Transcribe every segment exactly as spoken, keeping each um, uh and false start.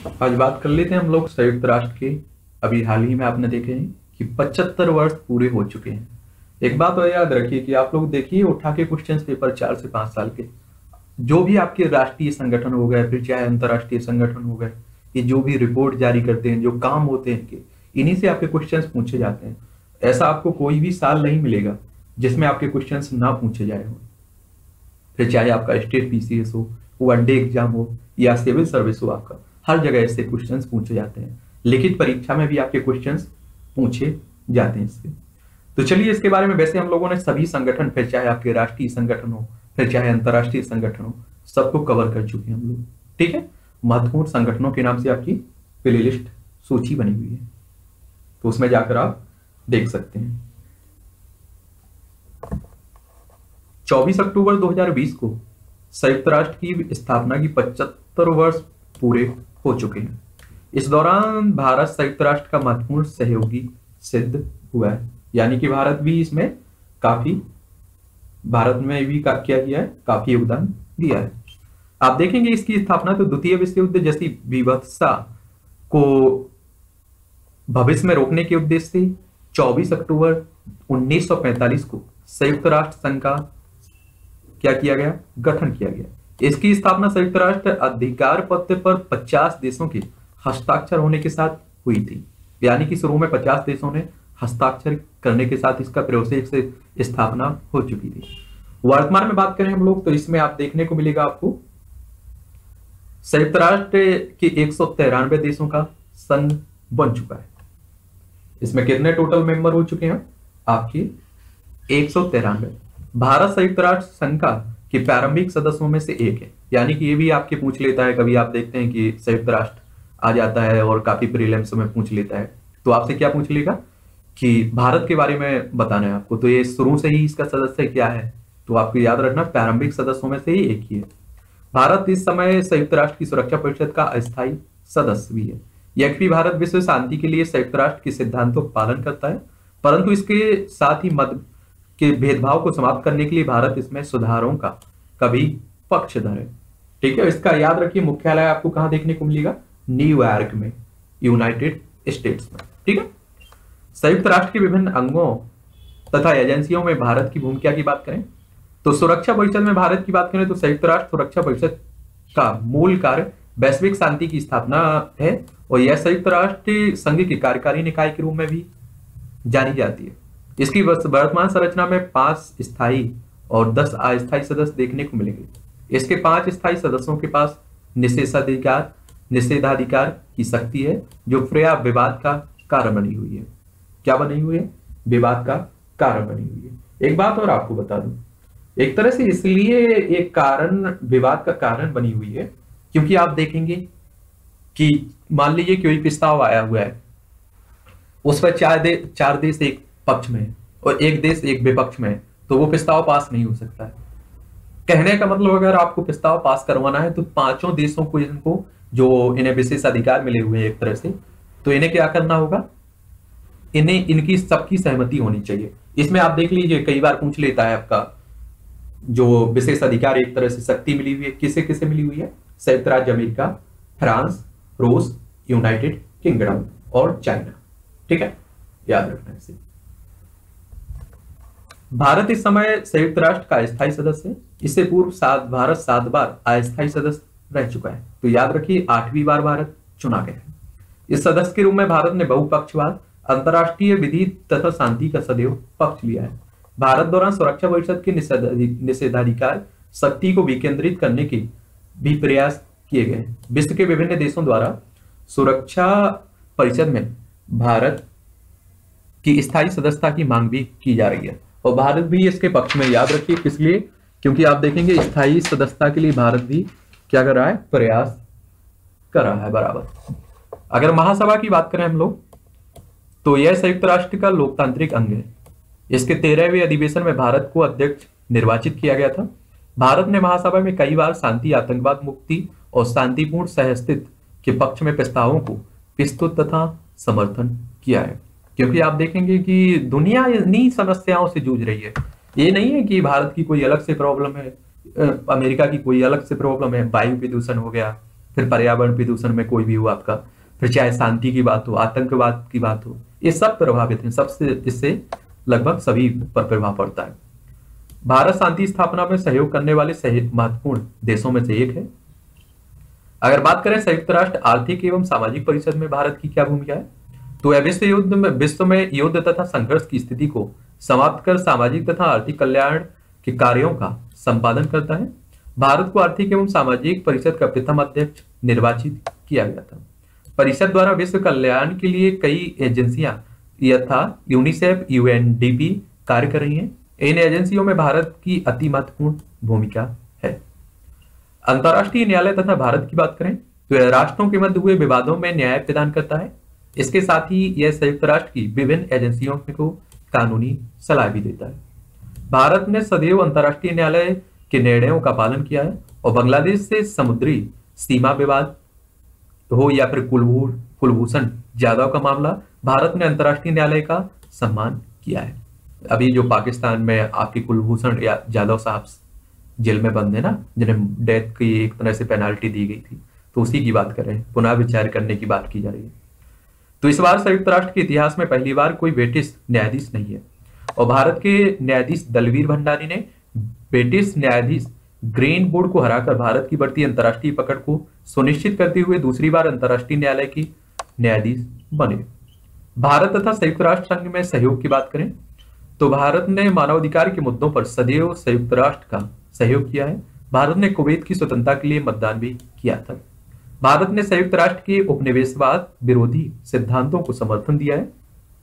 आज बात कर लेते हैं हम लोग संयुक्त राष्ट्र के। अभी हाल ही में आपने देखे हैं कि पचहत्तर वर्ष पूरे हो चुके हैं। एक बात और याद रखिए कि आप लोग देखिए उठा के क्वेश्चंस पेपर चार से पांच साल के, जो भी आपके राष्ट्रीय संगठन हो गए, फिर चाहे अंतर्राष्ट्रीय संगठन हो गए, ये जो भी रिपोर्ट जारी करते हैं, जो काम होते हैं इनके, इन्हीं से आपके क्वेश्चंस पूछे जाते हैं। ऐसा आपको कोई भी साल नहीं मिलेगा जिसमें आपके क्वेश्चंस ना पूछे जाए हो। फिर चाहे आपका स्टेट पीसीएस हो, वनडे एग्जाम हो या सिविल सर्विस हो, आपका हर जगह ऐसे क्वेश्चंस पूछे जाते हैं। लिखित परीक्षा में भी आपके क्वेश्चंस पूछे जाते हैं इससे। तो चलिए इसके बारे में, वैसे हम लोगों ने सभी संगठन, फिर चाहे आपके राष्ट्रीय संगठन हो, फिर चाहे अंतर्राष्ट्रीय संगठन हो, सबको कवर कर चुके हैं हम लोग। ठीक है, महत्वपूर्ण संगठनों के नाम से आपकी प्ले लिस्ट सूची बनी हुई है, तो उसमें जाकर आप देख सकते हैं। चौबीस अक्टूबर दो हज़ार बीस को संयुक्त राष्ट्र की स्थापना की पचहत्तर वर्ष पूरे हो चुके हैं। इस दौरान भारत संयुक्त राष्ट्र का महत्वपूर्ण सहयोगी सिद्ध हुआ है, यानी कि भारत भी इसमें काफी भारत में भी का, क्या किया है, काफी योगदान दिया है। आप देखेंगे इसकी स्थापना तो द्वितीय विश्व युद्ध जैसी विवत्सा को भविष्य में रोकने के उद्देश्य से चौबीस अक्टूबर उन्नीस सौ पैंतालीस को संयुक्त राष्ट्र संघ का क्या किया गया, गठन किया गया। इसकी स्थापना संयुक्त राष्ट्र अधिकार पत्र पर पचास देशों के हस्ताक्षर होने के साथ हुई थी, यानी कि शुरू में पचास देशों ने हस्ताक्षर करने के साथ इसका प्रोसेस से स्थापना हो चुकी थी। वर्तमान में बात करें हम लोग तो इसमें आप देखने को मिलेगा आपको संयुक्त राष्ट्र के एक सौ तिरानवे देशों का संघ बन चुका है। इसमें कितने टोटल मेंबर हो चुके हैं आपके एक सौ तिरानवे। भारत संयुक्त राष्ट्र संघ का कि प्रारंभिक सदस्यों में से एक है, यानी कि ये भी आपके पूछ लेता है। कभी आप देखते हैं कि संयुक्त राष्ट्र आ जाता है और काफी प्रीलिम्स में पूछ लेता है, तो आपसे क्या पूछ लेगा कि भारत के बारे में बताना है आपको, तो ये शुरू से ही इसका सदस्य क्या है, तो आपको याद रखना प्रारंभिक सदस्यों में से ही एक ही है। भारत इस समय संयुक्त राष्ट्र की सुरक्षा परिषद का अस्थायी सदस्य भी है। यद्यपि भारत विश्व शांति के लिए संयुक्त राष्ट्र के सिद्धांतों का पालन करता है, परंतु इसके साथ ही मत के भेदभाव को समाप्त करने के लिए भारत इसमें सुधारों का कभी पक्षधर है। ठीक है, इसका याद रखिए। मुख्यालय आपको कहां देखने को मिलेगा, न्यूयॉर्क में, यूनाइटेड स्टेट्स में। ठीक है, संयुक्त राष्ट्र के विभिन्न अंगों तथा एजेंसियों में भारत की भूमिका की बात करें तो सुरक्षा परिषद में भारत की बात करें तो संयुक्त राष्ट्र सुरक्षा परिषद का मूल कार्य वैश्विक शांति की स्थापना है, और यह संयुक्त राष्ट्र संघ की कार्यकारी निकाय के रूप में भी जानी जाती है। इसकी वर्तमान संरचना में पांच स्थायी और दस अस्थायी सदस्य देखने को मिलेंगे। इसके पांच स्थायी सदस्यों के पास निषेधाधिकार निषेधाधिकार की शक्ति है, जो फ्रेया विवाद का कारण बनी हुई है। क्या बनी हुई है, विवाद का कारण बनी हुई है। एक बात और आपको बता दूं, एक तरह से इसलिए एक कारण विवाद का कारण बनी हुई है क्योंकि आप देखेंगे कि मान लीजिए कोई प्रस्ताव आया हुआ है, उस पर चार दे चार देश एक पक्ष में और एक देश एक विपक्ष में, तो वो प्रस्ताव पास नहीं हो सकता है। कहने का मतलब अगर आपको प्रस्ताव पास करवाना है तो पांचों देशों को, इनको जो इन्हें विशेष अधिकार मिले हुए हैं एक तरह से, तो इन्हें क्या करना होगा, इन्हें इनकी सबकी सहमति होनी चाहिए। इसमें आप देख लीजिए कई बार पूछ लेता है आपका जो विशेष अधिकार एक तरह से शक्ति मिली हुई है, किसे किसे मिली हुई है, संयुक्त राज्य अमेरिका, फ्रांस, रूस, यूनाइटेड किंगडम और चाइना। ठीक है, याद रखना इसे। भारत इस समय संयुक्त राष्ट्र का अस्थायी सदस्य है। इससे पूर्व सात भारत सात बार अस्थायी सदस्य रह चुका है, तो याद रखिए आठवीं बार भारत चुना गया है। इस सदस्य के रूप में भारत ने बहुपक्षवाद, अंतरराष्ट्रीय विधि तथा शांति का सदैव पक्ष लिया है। भारत द्वारा सुरक्षा परिषद के निषेधाधिकार शक्ति को विकेंद्रित करने के भी प्रयास किए गए हैं। विश्व के विभिन्न देशों द्वारा सुरक्षा परिषद में भारत की स्थायी सदस्यता की मांग भी की जा रही है, और भारत भी इसके पक्ष में। याद रखिए किस लिए, क्योंकि आप देखेंगे स्थायी सदस्यता के लिए भारत भी क्या कर रहा है, प्रयास कर रहा है बराबर। अगर महासभा की बात करें हम लोग तो यह संयुक्त राष्ट्र का लोकतांत्रिक अंग है। इसके तेरहवें अधिवेशन में भारत को अध्यक्ष निर्वाचित किया गया था। भारत ने महासभा में कई बार शांति, आतंकवाद मुक्ति और शांतिपूर्ण सहअस्तित्व के पक्ष में प्रस्तावों को प्रस्तुत तथा समर्थन किया है, क्योंकि आप देखेंगे कि दुनिया इन्हीं समस्याओं से जूझ रही है। ये नहीं है कि भारत की कोई अलग से प्रॉब्लम है, अमेरिका की कोई अलग से प्रॉब्लम है, वायु प्रदूषण हो गया, फिर पर्यावरण प्रदूषण में कोई भी हो आपका, फिर चाहे शांति की बात हो, आतंकवाद की बात हो, ये सब प्रभावित हैं, सबसे इससे लगभग सभी पर प्रभाव पड़ता है। भारत शांति स्थापना में सहयोग करने वाले महत्वपूर्ण देशों में से एक है। अगर बात करें संयुक्त राष्ट्र आर्थिक एवं सामाजिक परिषद में भारत की क्या भूमिका है, तो यह विश्व युद्ध में विश्व में युद्ध तथा संघर्ष की स्थिति को समाप्त कर सामाजिक तथा आर्थिक कल्याण के कार्यों का संपादन करता है। भारत को आर्थिक एवं सामाजिक परिषद का प्रथम अध्यक्ष निर्वाचित किया गया था। परिषद द्वारा विश्व कल्याण के लिए कई एजेंसियां यथा यूनिसेफ, यूएनडीपी कार्य कर रही हैं। इन एजेंसियों में भारत की अति महत्वपूर्ण भूमिका है। अंतर्राष्ट्रीय न्यायालय तथा भारत की बात करें तो यह राष्ट्रों के मध्य हुए विवादों में न्याय प्रदान करता है। इसके साथ ही यह संयुक्त राष्ट्र की विभिन्न एजेंसियों को कानूनी सलाह भी देता है। भारत ने सदैव अंतर्राष्ट्रीय न्यायालय के निर्णयों का पालन किया है और बांग्लादेश से समुद्री सीमा विवाद हो या फिर कुलभूर कुलभूषण जाधव का मामला, भारत ने अंतर्राष्ट्रीय न्यायालय का सम्मान किया है। अभी जो पाकिस्तान में आपके कुलभूषण या जाधव साहब जेल में बंद है ना, जिन्हें डेथ की एक तरह से पेनाल्टी दी गई थी, तो उसी की बात कर रहे हैं, पुनः विचार करने की बात की जा रही है। तो इस बार संयुक्त राष्ट्र के इतिहास में पहली बार कोई ब्रिटिश न्यायाधीश नहीं है और भारत के न्यायाधीश दलवीर भंडारी ने ब्रिटिश न्यायाधीश ग्रीन बोर्ड को हराकर भारत की बढ़ती अंतर्राष्ट्रीय पकड़ को सुनिश्चित करते हुए दूसरी बार अंतर्राष्ट्रीय न्यायालय की न्यायाधीश बने। भारत तथा संयुक्त राष्ट्र संघ में सहयोग की बात करें तो भारत ने मानवाधिकार के मुद्दों पर सदैव संयुक्त राष्ट्र का सहयोग किया है। भारत ने कुवैत की स्वतंत्रता के लिए मतदान भी किया था। भारत ने संयुक्त राष्ट्र के उपनिवेशवाद विरोधी सिद्धांतों को समर्थन दिया है।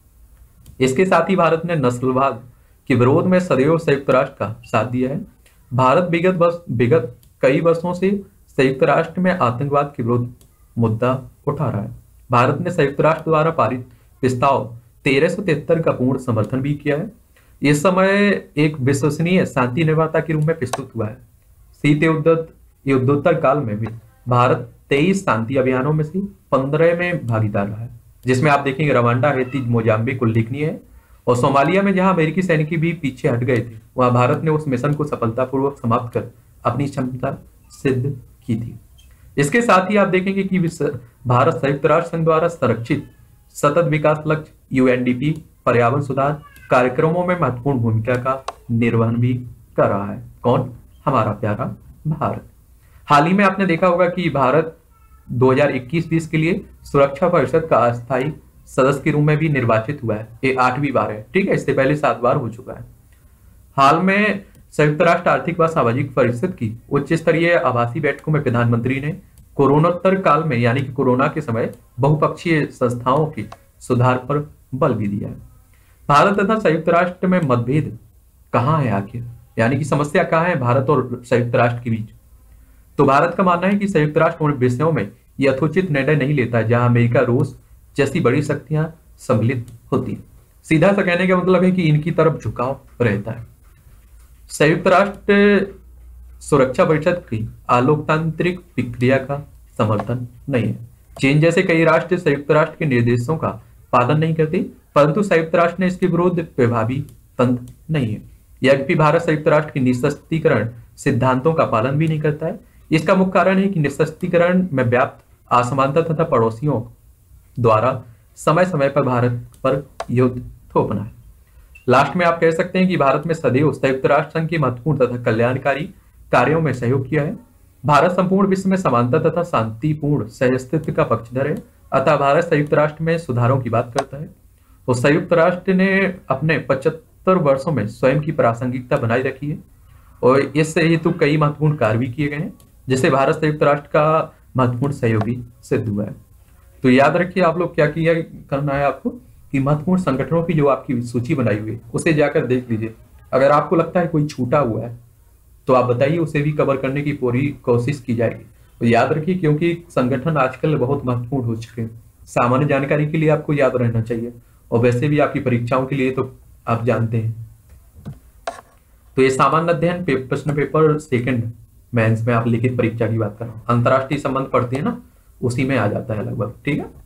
इसके साथ ही भारत ने नस्लवाद के विरोध में सदैव संयुक्त राष्ट्र का साथ दिया है। भारत विगत वर्ष विगत कई वर्षों से संयुक्त राष्ट्र में आतंकवाद के विरुद्ध मुद्दा उठा रहा है। भारत ने संयुक्त राष्ट्र द्वारा पारित प्रस्ताव तेरह सौ तिहत्तर का पूर्ण समर्थन भी किया है। इस समय एक विश्वसनीय शांति निर्माता के रूप में प्रस्तुत हुआ है। शीत युद्धोत्तर काल में भी भारत तेईस शांति अभियानों में से पंद्रह में भागीदार रहा है, जिसमें आप देखेंगे रवांडा, हैती, मोजाम्बिक उल्लेखनीय है और सोमालिया में जहां अमेरिकी सैनिक भी पीछे हट गए थे, वहां भारत ने उस मिशन को सफलतापूर्वक समाप्त कर अपनी क्षमता सिद्ध की थी। इसके साथ ही आप देखेंगे कि भारत संयुक्त राष्ट्र संघ द्वारा संरक्षित सतत विकास लक्ष्य यूएनडीपी पर्यावरण सुधार कार्यक्रमों में महत्वपूर्ण भूमिका का निर्वहन भी कर रहा है। कौन? हमारा प्यारा भारत। हाल ही में आपने देखा होगा कि भारत दो हज़ार इक्कीस बीस के लिए सुरक्षा परिषद का अस्थायी सदस्य के रूप में भी निर्वाचित हुआ है। ये आठवीं बार है, ठीक है, इससे पहले सात बार हो चुका है। हाल में संयुक्त राष्ट्र आर्थिक व सामाजिक परिषद की उच्च स्तरीय आभासी बैठकों में प्रधानमंत्री ने कोरोनोत्तर काल में यानी कि कोरोना के समय बहुपक्षीय संस्थाओं के सुधार पर बल भी दिया है। भारत तथा संयुक्त राष्ट्र में मतभेद कहाँ है आखिर, यानी कि समस्या कहाँ है भारत और संयुक्त राष्ट्र के बीच? तो भारत का मानना है कि संयुक्त राष्ट्र उन विषयों में यथोचित निर्णय नहीं लेता है जहां अमेरिका, रूस जैसी बड़ी शक्तियां सम्मिलित होती हैं। सीधा सा कहने का मतलब है कि इनकी तरफ झुकाव रहता है। संयुक्त राष्ट्र सुरक्षा परिषद की अलोकतांत्रिक प्रक्रिया का समर्थन नहीं है। चीन जैसे कई राष्ट्र संयुक्त राष्ट्र के निर्देशों का पालन नहीं करते, परंतु संयुक्त राष्ट्र ने इसके विरुद्ध प्रभावी तंत्र नहीं है। यद्यपि भारत संयुक्त राष्ट्र की निःशस्त्रीकरण सिद्धांतों का पालन भी नहीं करता है। इसका मुख्य कारण है कि निःशस्त्रीकरण में व्याप्त असमानता तथा पड़ोसियों द्वारा समय समय पर भारत पर युद्ध थोपना है। लास्ट में आप कह सकते हैं कि भारत में सदैव संयुक्त राष्ट्र संघ के महत्वपूर्ण तथा कल्याणकारी कार्यों में सहयोग किया है। भारत संपूर्ण विश्व में समानता तथा शांतिपूर्ण सहअस्तित्व का पक्षधर है। अतः भारत संयुक्त राष्ट्र में सुधारों की बात करता है। तो संयुक्त राष्ट्र ने अपने पचहत्तर वर्षों में स्वयं की प्रासंगिकता बनाई रखी है और इससे हेतु कई महत्वपूर्ण कार्य भी किए गए हैं, जिससे भारत संयुक्त राष्ट्र का महत्वपूर्ण सहयोगी सिद्ध हुआ है। तो याद रखिए आप लोग क्या किया करना है आपको कि महत्वपूर्ण संगठनों की जो आपकी सूची बनाई हुई है उसे जाकर देख लीजिए। अगर आपको लगता है कोई छूटा हुआ है तो आप बताइए, उसे भी कवर करने की पूरी कोशिश की जाएगी। तो याद रखिए क्योंकि संगठन आजकल बहुत महत्वपूर्ण हो चुके हैं। सामान्य जानकारी के लिए आपको याद रहना चाहिए और वैसे भी आपकी परीक्षाओं के लिए तो आप जानते हैं। तो ये सामान्य अध्ययन पे, प्रश्न पेपर सेकंड मेंस में आप लिखित परीक्षा की बात कर रहा हूँ, अंतर्राष्ट्रीय संबंध पढ़ते हैं ना, उसी में आ जाता है लगभग, ठीक है।